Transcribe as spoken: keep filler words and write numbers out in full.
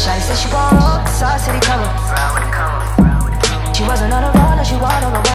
Shawty said she want Sauce City, come on.